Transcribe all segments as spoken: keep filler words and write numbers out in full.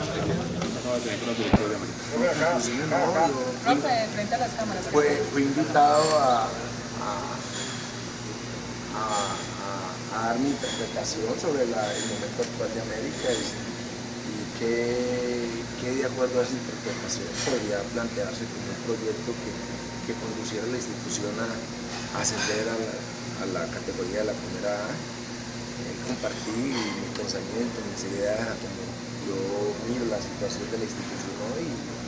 Profe, frente a las cámaras. Fue, fui invitado a, a, a, a, a dar mi interpretación sobre la, el momento actual de América y, y que, que de acuerdo a esa interpretación podría plantearse como un proyecto que, que conduciera a la institución a, a ascender a la, a la categoría de la primera A. Eh, compartí mi pensamiento, mis ideas, como yo miro la situación de la institución hoy.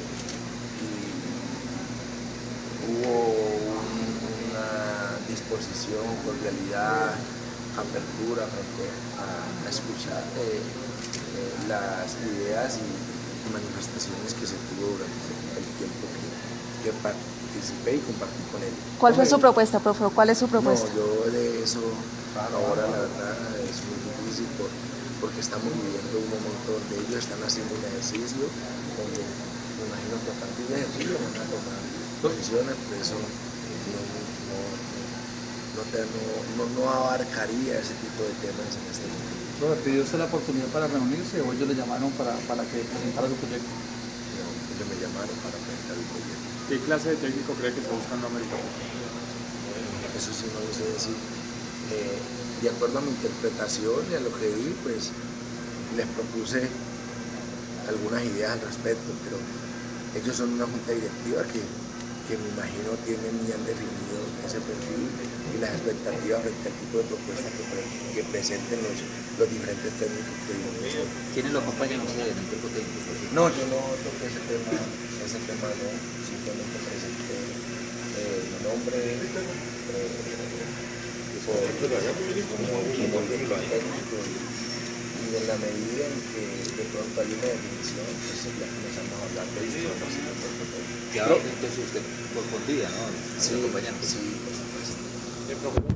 Hubo una disposición, cordialidad, apertura frente a, a escuchar eh, eh, las ideas y manifestaciones que se tuvo durante el tiempo que, que participé y compartí con él. ¿Cuál fue su propuesta, profe? ¿Cuál es su propuesta? No, yo de eso ahora la verdad es muy difícil por, porque estamos viviendo un momento donde ellos están haciendo un ejercicio, donde me imagino que a partir de ejercicio van a tomar posiciones, pero eso no, no, no, te, no, no, no abarcaría ese tipo de temas en este momento. Bueno, ¿pidió usted la oportunidad para reunirse o ellos le llamaron para, para que presentara su proyecto? No, ellos me llamaron para presentar el proyecto. ¿Qué clase de técnico cree que está buscando América? Eso sí no lo sé decir. Eh, de acuerdo a mi interpretación y a lo que vi, pues les propuse algunas ideas al respecto, pero ellos son una junta directiva que, que me imagino tienen bien definido ese perfil y las expectativas frente al tipo de propuestas que, pre, que presenten los, los diferentes técnicos que vienen. ¿Quiénes lo acompañan ustedes en el cuerpo técnico? No, yo no toqué ese tema, ese tema no, simplemente presenté eh, mi nombre eh, por, como, como director técnico y, y en la medida en que de pronto hay una definición, pues ya comenzamos a hablar de información del cuerpo técnico. Claro, entonces usted por día, ¿no? Sí, sí, por supuesto.